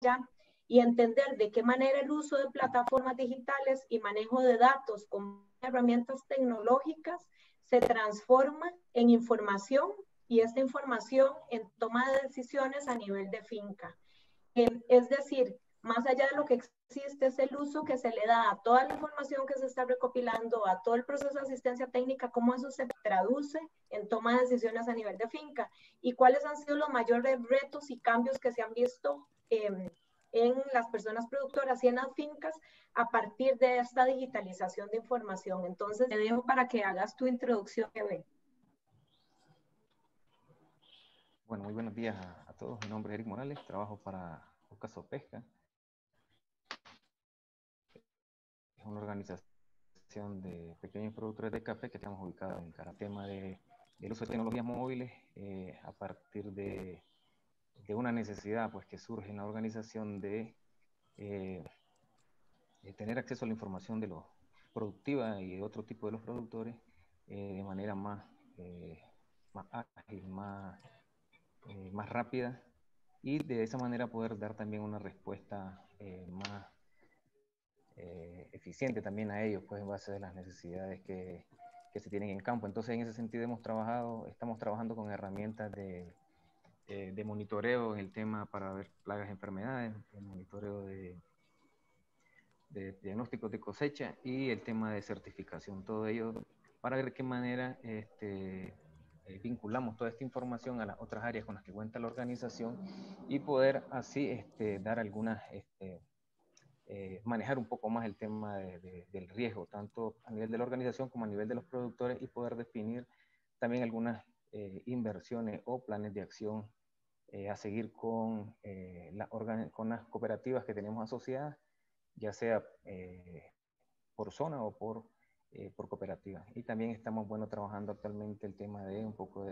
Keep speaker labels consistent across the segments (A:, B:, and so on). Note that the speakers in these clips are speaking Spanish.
A: ya y entender de qué manera el uso de plataformas digitales y manejo de datos con herramientas tecnológicas se transforma en información y esta información en toma de decisiones a nivel de finca. Es decir, más allá de lo que existe es el uso que se le da a toda la información que se está recopilando, a todo el proceso de asistencia técnica, cómo eso se traduce en toma de decisiones a nivel de finca y cuáles han sido los mayores retos y cambios que se han visto en las personas productoras y en las fincas a partir de esta digitalización de información. Entonces, te dejo para que hagas tu introducción, Eve.
B: Bueno, muy buenos días a todos. Mi nombre es Eric Morales, trabajo para Ocaso Pesca. Es una organización de pequeños productores de café que estamos ubicados en cada tema del uso de tecnologías móviles a partir de una necesidad pues, que surge en la organización de tener acceso a la información de los productiva y de otro tipo de los productores de manera más ágil, más rápida y de esa manera poder dar también una respuesta más eficiente también a ellos, pues en base a las necesidades que se tienen en campo. Entonces, en ese sentido estamos trabajando con herramientas de monitoreo en el tema para ver plagas y enfermedades, el monitoreo de diagnósticos de cosecha y el tema de certificación, todo ello para ver de qué manera vinculamos toda esta información a las otras áreas con las que cuenta la organización y poder así dar algunas, manejar un poco más el tema del riesgo, tanto a nivel de la organización como a nivel de los productores y poder definir también algunas inversiones o planes de acción a seguir con las cooperativas que tenemos asociadas, ya sea por zona o por cooperativa. Y también estamos trabajando actualmente el tema de un poco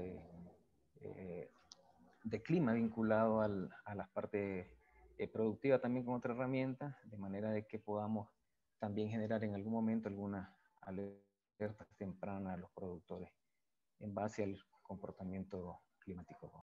B: de clima vinculado a las partes productivas también con otra herramienta, de manera de que podamos también generar en algún momento algunas alertas tempranas a los productores en base al comportamiento climático.